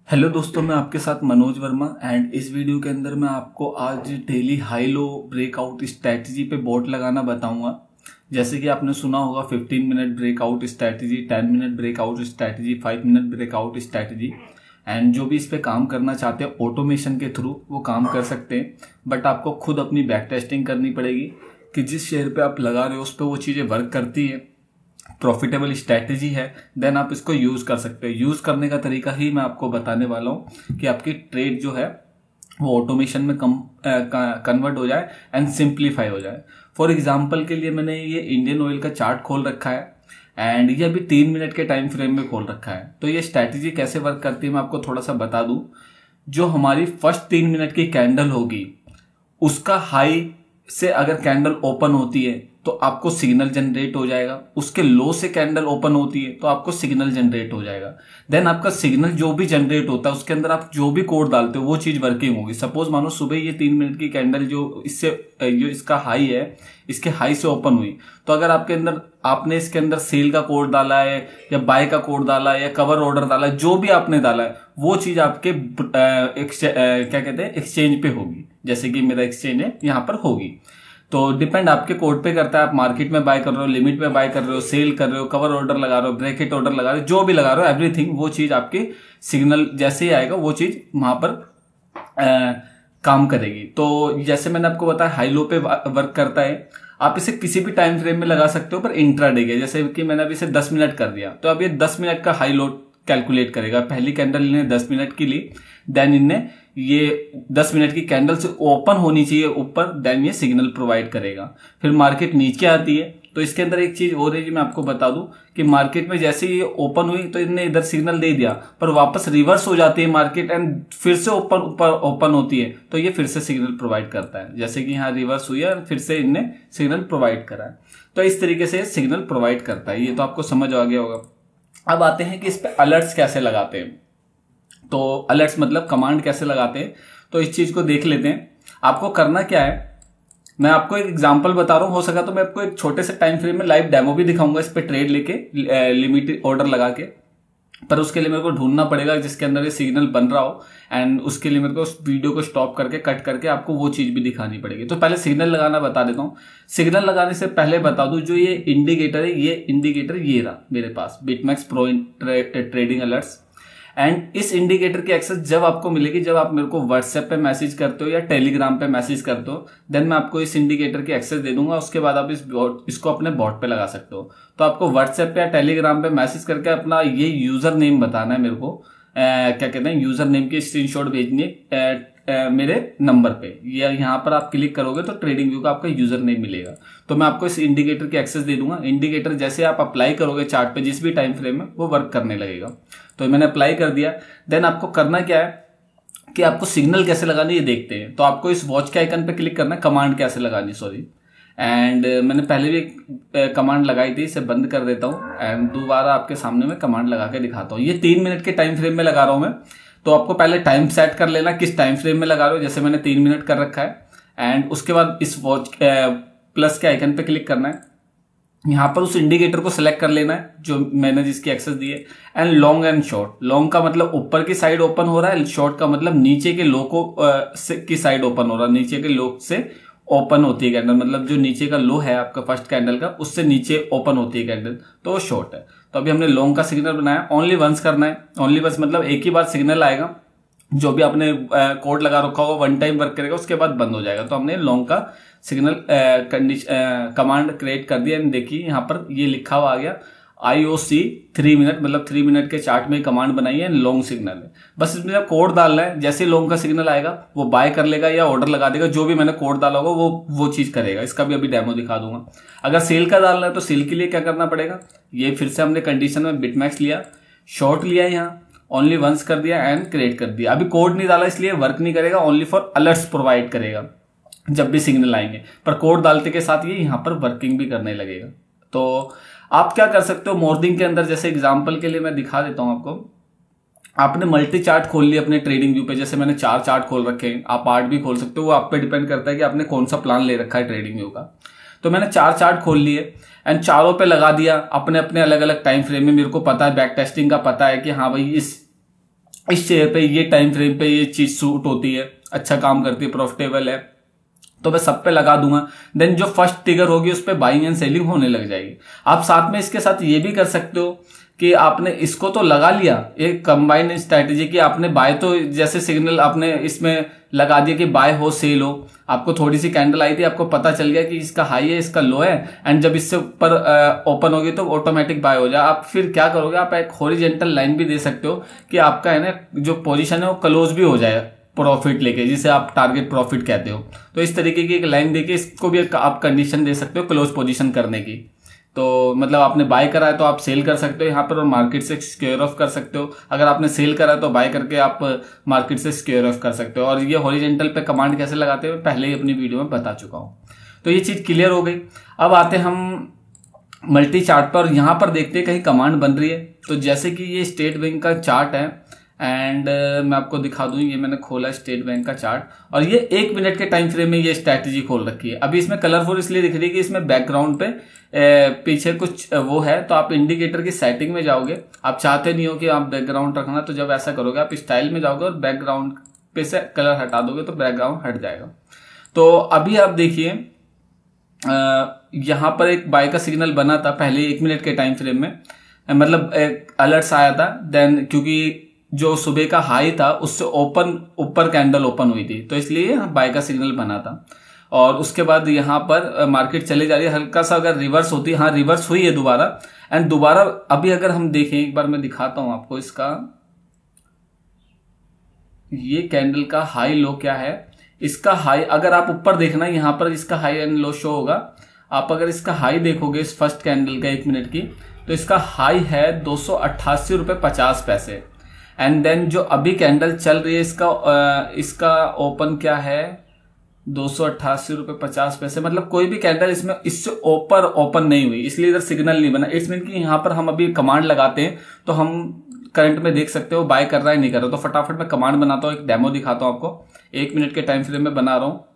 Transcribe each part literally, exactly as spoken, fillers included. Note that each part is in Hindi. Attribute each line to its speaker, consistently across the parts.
Speaker 1: हेलो दोस्तों, मैं आपके साथ मनोज वर्मा एंड इस वीडियो के अंदर मैं आपको आज daily high low breakout strategy पे बोट लगाना बताऊंगा। जैसे कि आपने सुना होगा fifteen minute breakout strategy, ten minute breakout strategy, five minute breakout strategy. And जो भी इस पे काम करना चाहते हैं ऑटोमेशन के थ्रू वो काम कर सकते हैं, बट आपको खुद अपनी बैक टेस्टिंग करनी पड़ेगी कि जिस शेयर पे आप लगा रहे हो उस पर वो चीज़ें वर्क करती है, प्रॉफिटेबल स्ट्रैटेजी है, देन आप इसको यूज कर सकते हैं। यूज करने का तरीका ही मैं आपको बताने वाला हूं कि आपकी ट्रेड जो है वो ऑटोमेशन में कम कन्वर्ट हो जाए एंड सिंप्लीफाई हो जाए। फॉर एग्जांपल के लिए मैंने ये इंडियन ऑयल का चार्ट खोल रखा है एंड ये अभी तीन मिनट के टाइम फ्रेम में खोल रखा है। तो ये स्ट्रैटेजी कैसे वर्क करती है मैं आपको थोड़ा सा बता दूं। जो हमारी फर्स्ट तीन मिनट की कैंडल होगी उसका हाई से अगर कैंडल ओपन होती है तो आपको सिग्नल जनरेट हो जाएगा, उसके लो से कैंडल ओपन होती है तो आपको सिग्नल जनरेट हो जाएगा। देन आपका सिग्नल जो भी जनरेट होता है उसके अंदर आप जो भी कोड डालते हो वो चीज वर्किंग होगी। सपोज मानो सुबह ये तीन मिनट की कैंडल जो इससे जो इसका हाई है इसके हाई से ओपन हुई, तो अगर आपके अंदर आपने इसके अंदर सेल का कोड डाला है या बाय का कोड डाला है या कवर ऑर्डर डाला है, जो भी आपने डाला है वो चीज आपके क्या कहते हैं एक्सचेंज पे होगी। जैसे कि मेरा एक्सचेंज है यहाँ पर होगी, तो डिपेंड आपके कोड पे करता है। आप मार्केट में बाय कर रहे हो, लिमिट में बाय कर रहे हो, सेल कर रहे हो, कवर ऑर्डर लगा रहे हो, ब्रैकेट ऑर्डर लगा रहे हो, जो भी लगा रहे हो एवरीथिंग, वो चीज आपकी सिग्नल जैसे ही आएगा वो चीज वहां पर आ, काम करेगी। तो जैसे मैंने आपको बताया हाई लो पे वर्क करता है। आप इसे किसी भी टाइम फ्रेम में लगा सकते हो, पर इंट्राडे के जैसे कि मैंने अभी इसे दस मिनट कर दिया तो अब ये दस मिनट का हाई लो कैलकुलेट करेगा। पहली कैंडल इन्हें दस मिनट की ली, देन इन्हें ये दस मिनट की कैंडल से ओपन होनी चाहिए ऊपर, देन ये सिग्नल प्रोवाइड करेगा। फिर मार्केट नीचे आती है तो इसके अंदर एक चीज और है जी मैं आपको बता दूं कि मार्केट में जैसे ये ओपन हुई तो इन्हें इधर सिग्नल दे दिया, पर वापस रिवर्स हो जाती है मार्केट एंड फिर से ओपन ऊपर ओपन होती है तो ये फिर से सिग्नल प्रोवाइड करता है। जैसे कि यहाँ रिवर्स हुई है फिर से इनने सिग्नल प्रोवाइड करा है, तो इस तरीके से सिग्नल प्रोवाइड करता है। ये तो आपको समझ आ गया होगा। अब आते हैं कि इस पे अलर्ट्स कैसे लगाते हैं। तो अलर्ट्स मतलब कमांड कैसे लगाते हैं, तो इस चीज को देख लेते हैं। आपको करना क्या है, मैं आपको एक एग्जांपल बता रहा हूं, हो सका तो मैं आपको एक छोटे से टाइम फ्रेम में लाइव डेमो भी दिखाऊंगा इस पे ट्रेड लेके लिमिटेड ऑर्डर लगा के, पर उसके लिए मेरे को ढूंढना पड़ेगा जिसके अंदर ये सिग्नल बन रहा हो एंड उसके लिए मेरे को उस वीडियो को स्टॉप करके कट करके आपको वो चीज भी दिखानी पड़ेगी। तो पहले सिग्नल लगाना बता देता हूँ। सिग्नल लगाने से पहले बता दूं जो ये इंडिकेटर है, ये इंडिकेटर ये रहा मेरे पास Bitmax pro trading alerts. And इस इंडिकेटर की एक्सेस जब आपको मिलेगी जब आप मेरे को व्हाट्सएप पे मैसेज करते हो या टेलीग्राम पे मैसेज करते हो, देन मैं आपको इस इंडिकेटर की एक्सेस दे दूंगा। उसके बाद आप इस इसको अपने बॉट पे लगा सकते हो। तो आपको व्हाट्सएप पे या टेलीग्राम पे मैसेज करके अपना ये यूजर नेम बताना है मेरे को, आ, क्या कहते हैं यूजर नेम की स्क्रीनशॉट भेजनी है मेरे नंबर पे, या यहाँ पर आप क्लिक करोगे तो ट्रेडिंग व्यू का आपका यूजर नेम मिलेगा। तो मैं आपको इस इंडिकेटर की एक्सेस दे दूंगा। इंडिकेटर जैसे आप अप्लाई करोगे चार्ट पे जिस भी टाइम फ्रेम में वो वर्क करने लगेगा। तो मैंने अप्लाई कर दिया। देन आपको करना क्या है कि आपको सिग्नल कैसे लगानी ये देखते हैं। तो आपको इस वॉच के आइकन पे क्लिक करना है, कमांड कैसे लगानी सॉरी एंड मैंने पहले भी एक कमांड लगाई थी, इसे बंद कर देता हूँ एंड दोबारा आपके सामने में कमांड लगा के दिखाता हूँ। ये तीन मिनट के टाइम फ्रेम में लगा रहा हूं मैं। तो आपको पहले टाइम सेट कर लेना किस टाइम फ्रेम में लगा रहे हो, जैसे मैंने तीन मिनट कर रखा है एंड उसके बाद इस वॉच प्लस के आइकन पे क्लिक करना है। यहां पर उस इंडिकेटर को सिलेक्ट कर लेना है जो मैंने जिसकी एक्सेस दी है and long and short. Long का मतलब ऊपर की साइड ओपन हो रहा है, शॉर्ट का मतलब नीचे के लो को की साइड ओपन हो रहा है, नीचे के लो से ओपन होती है कैंडल, मतलब जो नीचे का लो है आपका फर्स्ट कैंडल का उससे नीचे ओपन होती है कैंडल, तो वो शॉर्ट है। तो अभी हमने लॉन्ग का सिग्नल बनाया, ओनली वंस करना है। ओनली वंस मतलब एक ही बार सिग्नल आएगा, जो भी आपने कोड लगा रखा होगा वन टाइम वर्क करेगा उसके बाद बंद हो जाएगा। तो हमने लॉन्ग का सिग्नल कंडीशन कमांड क्रिएट कर दिया। देखिए यहाँ पर ये लिखा हुआ आ गया आईओसी थ्री मिनट, मतलब थ्री मिनट के चार्ट में कमांड बनाई है, लॉन्ग सिग्नल है। बस इसमें कोड डालना है, जैसे लॉन्ग का सिग्नल आएगा वो बाय कर लेगा या ऑर्डर लगा देगा, जो भी मैंने कोड डाला होगा वो वो चीज करेगा। इसका भी अभी डेमो दिखा दूंगा। अगर सेल का डालना है तो सेल के लिए क्या करना पड़ेगा, ये फिर से हमने कंडीशन में बिटमैक्स लिया, शॉर्ट लिया, यहाँ ओनली वंस कर दिया एंड क्रिएट कर दिया। अभी कोड नहीं डाला इसलिए वर्क नहीं करेगा, ओनली फॉर अलर्ट्स प्रोवाइड करेगा जब भी सिग्नल आएंगे, पर कोड डालते के साथ ये यहाँ पर वर्किंग भी करने लगेगा। तो आप क्या कर सकते हो मॉर्निंग के अंदर, जैसे एग्जांपल के लिए मैं दिखा देता हूं आपको। आपने मल्टी चार्ट खोल लिया अपने ट्रेडिंग व्यू पे, जैसे मैंने चार चार्ट खोल रखे हैं, आप आठ भी खोल सकते हो, वो आप पे डिपेंड करता है कि आपने कौन सा प्लान ले रखा है ट्रेडिंग व्यू का। तो मैंने चार चार्ट खोल लिए एंड चारों पे लगा दिया अपने अपने अलग अलग टाइम फ्रेम में। मेरे को पता है बैक टेस्टिंग का पता है कि हाँ भाई इस इस शेयर पे ये टाइम फ्रेम पे ये चीज सूट होती है, अच्छा काम करती है, प्रॉफिटेबल है, तो मैं सब पे लगा दूंगा। देन जो फर्स्ट ट्रिगर होगी उस पे बाइंग एंड सेलिंग होने लग जाएगी। आप साथ में इसके साथ ये भी कर सकते हो कि आपने इसको तो लगा लिया, एक कंबाइंड स्ट्रैटेजी की आपने बाय, तो जैसे सिग्नल आपने इसमें लगा दिया कि बाय हो सेल हो, आपको थोड़ी सी कैंडल आई थी, आपको पता चल गया कि इसका हाई है इसका लो है, एंड जब इससे ऊपर ओपन होगी तो ऑटोमेटिक बाय हो जाए। आप फिर क्या करोगे, आप एक हॉरिजॉन्टल लाइन भी दे सकते हो कि आपका है ना जो पोजीशन है वो क्लोज भी हो जाए प्रॉफिट लेके, जिसे आप टारगेट प्रॉफिट कहते हो। तो इस तरीके की एक लाइन देके इसको भी आप कंडीशन दे सकते हो क्लोज पोजीशन करने की। तो मतलब आपने बाय करा है तो आप सेल कर सकते हो यहाँ पर और मार्केट से स्क्वेयर ऑफ कर सकते हो। अगर आपने सेल करा है तो बाय करके आप मार्केट से स्क्वेयर ऑफ कर सकते हो। और ये हॉरिजॉन्टल पे कमांड कैसे लगाते हैं पहले ही अपनी वीडियो में बता चुका हूँ। तो ये चीज क्लियर हो गई। अब आते हम मल्टी चार्ट पर, यहाँ पर देखते हैं कहीं कमांड बन रही है। तो जैसे कि ये स्टेट बैंक का चार्ट है एंड uh, मैं आपको दिखा दूं, ये मैंने खोला स्टेट बैंक का चार्ट और ये एक मिनट के टाइम फ्रेम में ये स्ट्रैटेजी खोल रखी है। अभी इसमें कलरफुल इसलिए दिख रही है कि इसमें बैकग्राउंड पे ए, पीछे कुछ वो है, तो आप इंडिकेटर की सेटिंग में जाओगे। आप चाहते नहीं हो कि आप बैकग्राउंड रखना, तो जब ऐसा करोगे आप स्टाइल में जाओगे और बैकग्राउंड पे से कलर हटा दोगे तो बैकग्राउंड हट जाएगा। तो अभी आप देखिए यहां पर एक बाय का सिग्नल बना था पहले एक मिनट के टाइम फ्रेम में, मतलब एक अलर्ट्स आया था। देन क्योंकि जो सुबह का हाई था उससे ओपन ऊपर कैंडल ओपन हुई थी तो इसलिए बाय का सिग्नल बना था। और उसके बाद यहाँ पर मार्केट चले जा रही है, हल्का सा अगर रिवर्स होती है, हाँ रिवर्स हुई है दोबारा। एंड दोबारा अभी अगर हम देखें, एक बार मैं दिखाता हूं आपको इसका, ये कैंडल का हाई लो क्या है। इसका हाई अगर आप ऊपर देखना, यहाँ पर इसका हाई एंड लो शो होगा। आप अगर इसका हाई देखोगे इस फर्स्ट कैंडल का एक मिनट की, तो इसका हाई है दो सौ अट्ठासी रुपए पचास पैसे। एंड देन जो अभी कैंडल चल रही है इसका आ, इसका ओपन क्या है दो सौ अट्ठासी रुपए पचास पैसे, मतलब कोई भी कैंडल इसमें इससे ऊपर ओपन नहीं हुई, इसलिए इधर सिग्नल नहीं बना। इट्स मीन कि यहाँ पर हम अभी कमांड लगाते हैं तो हम करंट में देख सकते हो बाय कर रहा है नहीं कर रहा। तो फटाफट मैं कमांड बनाता हूँ, एक डेमो दिखाता हूँ आपको। एक मिनट के टाइम फ्रेम में बना रहा हूँ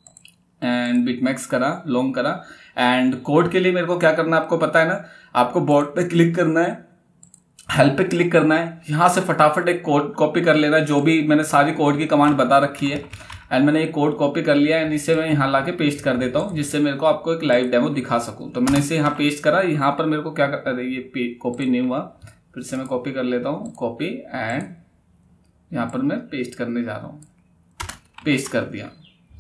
Speaker 1: एंड बिटमैक्स करा, लॉन्ग करा। एंड कोड के लिए मेरे को क्या करना है आपको पता है ना, आपको बोर्ड पे क्लिक करना है, हेल्प पे क्लिक करना है, यहां से फटाफट एक कोड कॉपी कर लेना, जो भी मैंने सारी कोड की कमांड बता रखी है। एंड मैंने ये कोड कॉपी कर लिया एंड इसे मैं यहाँ लाके पेस्ट कर देता हूँ, जिससे मेरे को आपको एक लाइव डेमो दिखा सकूं। तो मैंने इसे यहाँ पेस्ट करा। यहाँ पर मेरे को क्या कर, अरे ये कॉपी नहीं हुआ, फिर से मैं कॉपी कर लेता हूँ, कॉपी एंड यहाँ पर मैं पेस्ट करने जा रहा हूँ। पेस्ट कर दिया,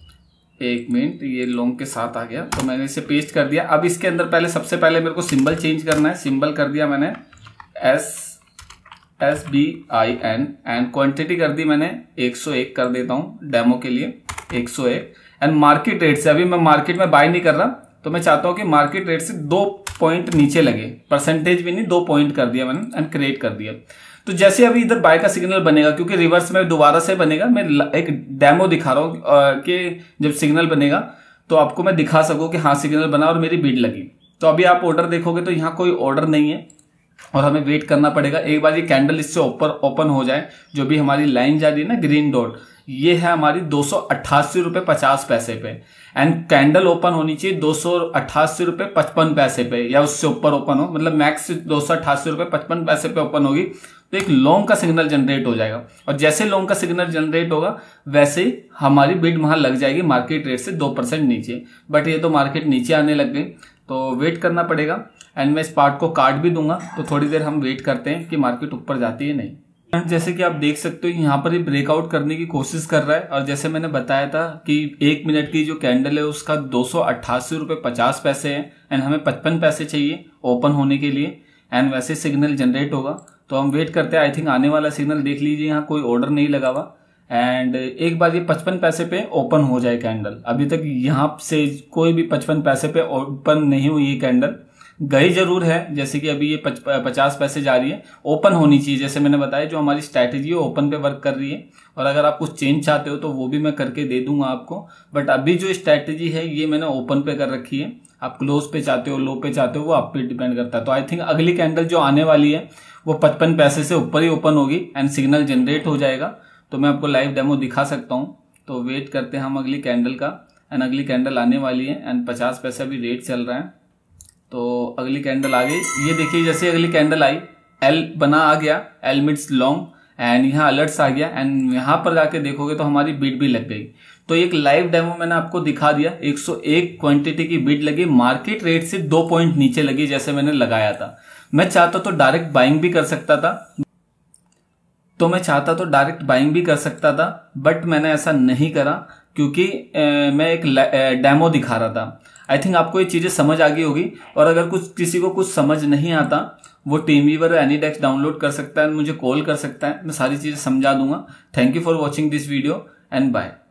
Speaker 1: एक मिनट, ये लॉन्ग के साथ आ गया तो मैंने इसे पेस्ट कर दिया। अब इसके अंदर पहले सबसे पहले मेरे को सिंबल चेंज करना है। सिंबल कर दिया मैंने S S B I N and quantity कर दी मैंने एक सौ एक कर देता हूं डेमो के लिए एक सौ एक। एंड मार्केट रेट से, अभी मैं मार्केट में बाय नहीं कर रहा तो मैं चाहता हूं कि मार्केट रेट से दो पॉइंट नीचे लगे, परसेंटेज भी नहीं, दो पॉइंट कर दिया मैंने एंड क्रिएट कर दिया। तो जैसे अभी इधर बाय का सिग्नल बनेगा, क्योंकि रिवर्स में दोबारा से बनेगा, मैं एक डेमो दिखा रहा हूं कि जब सिग्नल बनेगा तो आपको मैं दिखा सकूं कि हाँ सिग्नल बना और मेरी बिड लगी। तो अभी आप ऑर्डर देखोगे तो यहाँ कोई ऑर्डर नहीं है और हमें वेट करना पड़ेगा। एक बार ये कैंडल इससे ऊपर ओपन हो जाए, जो भी हमारी लाइन जा रही है ना ग्रीन डॉट, ये है हमारी दो सौ अट्ठासी रुपए पचास पैसे पे। एंड कैंडल ओपन होनी चाहिए दो सौ अट्ठासी रुपए पचपन पैसे पे या उससे ऊपर ओपन हो, मतलब मैक्स दो सौ अट्ठासी रुपए पचपन पैसे पे ओपन होगी तो एक लॉन्ग का सिग्नल जनरेट हो जाएगा। और जैसे लॉन्ग का सिग्नल जनरेट होगा वैसे ही हमारी बिड वहां लग जाएगी मार्केट रेट से दो परसेंट नीचे। बट ये तो मार्केट नीचे आने लग गई तो वेट करना पड़ेगा। एंड मैं इस पार्ट को काट भी दूंगा, तो थोड़ी देर हम वेट करते हैं कि मार्केट ऊपर जाती है नहीं। जैसे कि आप देख सकते हो यहाँ पर ये ब्रेकआउट करने की कोशिश कर रहा है। और जैसे मैंने बताया था कि एक मिनट की जो कैंडल है उसका दो सौ अट्ठासी रुपए पचास पैसे है एंड हमें पचपन पैसे चाहिए ओपन होने के लिए। एंड वैसे सिग्नल जनरेट होगा तो हम वेट करते हैं। आई थिंक आने वाला सिग्नल देख लीजिए, यहाँ कोई ऑर्डर नहीं लगा हुआ। एंड एक बार ये पचपन पैसे पे ओपन हो जाए कैंडल, अभी तक यहाँ से कोई भी पचपन पैसे पे ओपन नहीं हुई है कैंडल, गई जरूर है। जैसे कि अभी ये पचास पैसे जा रही है, ओपन होनी चाहिए। जैसे मैंने बताया जो हमारी स्ट्रैटेजी है ओपन पे वर्क कर रही है। और अगर आप कुछ चेंज चाहते हो तो वो भी मैं करके दे दूंगा आपको। बट अभी जो स्ट्रैटेजी है ये मैंने ओपन पे कर रखी है। आप क्लोज पे चाहते हो, लो पे चाहते हो, वो आप पे डिपेंड करता है। तो आई थिंक अगली कैंडल जो आने वाली है वो पचपन पैसे से ऊपर ही ओपन होगी एंड सिग्नल जनरेट हो जाएगा। तो मैं आपको लाइव डेमो दिखा सकता हूँ। तो वेट करते हैं हम अगली कैंडल का। एंड अगली कैंडल आने वाली है एंड पचास पैसे अभी रेट चल रहा है। तो अगली कैंडल आ गई, ये देखिए जैसे अगली कैंडल आई, एल बना आ गया, एल मिड्स लॉन्ग एंड यहाँ अलर्ट्स आ गया एंड यहाँ पर जाके देखोगे तो हमारी बिड भी लग गई। तो एक लाइव डेमो मैंने आपको दिखा दिया, एक सौ एक क्वांटिटी की बिड लगी, मार्केट रेट से दो पॉइंट नीचे लगी जैसे मैंने लगाया था। मैं चाहता तो डायरेक्ट बाइंग भी कर सकता था तो मैं चाहता तो डायरेक्ट बाइंग भी कर सकता था बट मैंने ऐसा नहीं करा क्योंकि ए, मैं एक डेमो दिखा रहा था। आई थिंक आपको ये चीजें समझ आ गई होगी, और अगर कुछ किसी को कुछ समझ नहीं आता वो टीमवीवर एनीडेक्स डाउनलोड कर सकता है, मुझे कॉल कर सकता है, मैं सारी चीजें समझा दूंगा। Thank you for watching this video and bye.